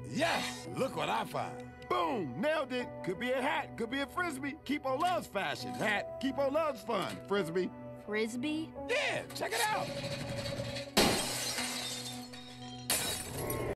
Yes, look what I found. Boom, nailed it. Could be a hat, could be a Frisbee. Kipo loves fashion. Hat, Kipo loves fun. Frisbee. Frisbee? Yeah, check it out.